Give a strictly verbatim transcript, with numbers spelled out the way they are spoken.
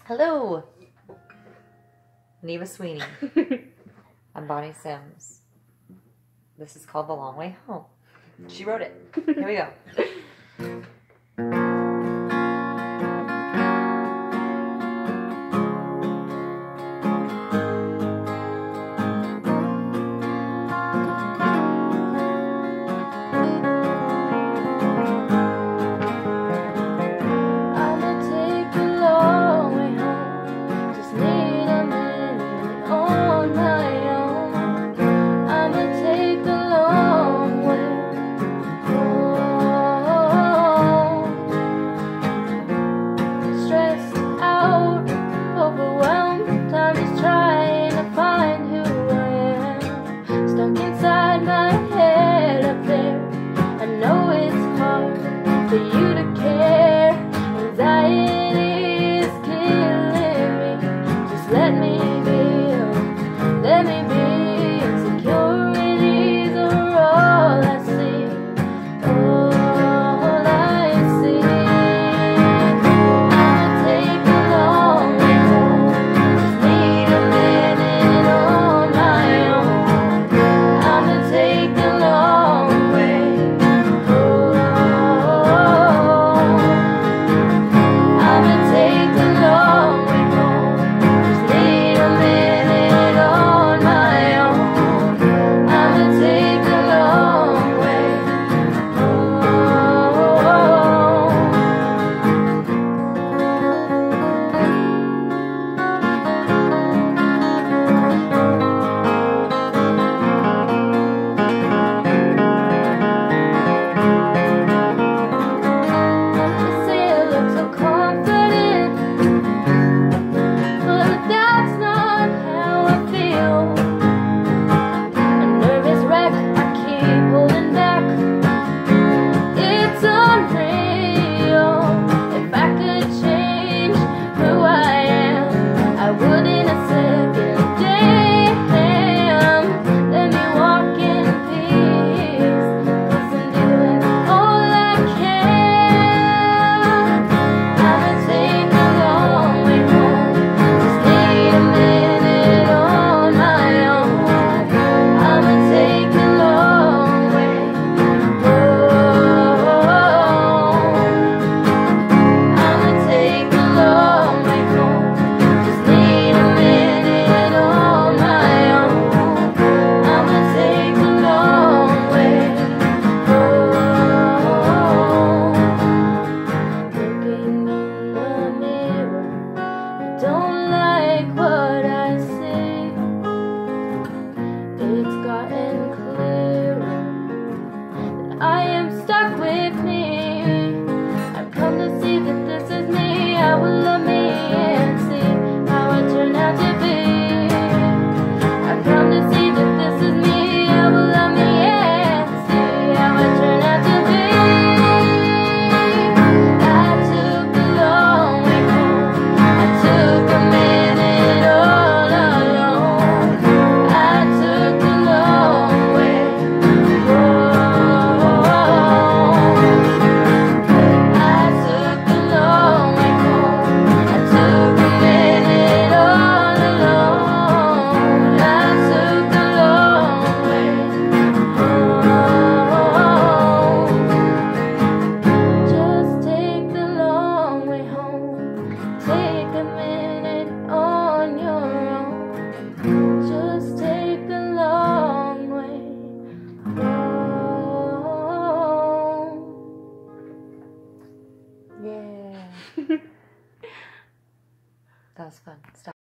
Hello, Neva Sweeney. I'm Bonnie Sims. This is called The Long Way Home. She wrote it. Here we go. Inside my head up there, I know it's hard for you to care. Anxiety is killing me. Just let me be, let me be. Insecurities are all I see, all I see. I'ma take a long way home. Just need a minute on my own. I'ma take a long way home. I'ma take a long way home. Just need a minute on my own. I'ma take a long way don't like what I see. It's gotten clearer that I am stuck with me. I've come to see that this is me. I will love me and see how I turn out to be. I've come to see that this is me. I will love me and see how I turn out to be. I took a long way home. I took a minute all alone. I took a long way home. I took a long way home. I took a minute all alone. I took a long way home. Just take the long way home. Take a minute on your own. Just take the long way home. Yeah. That was fun. Stop.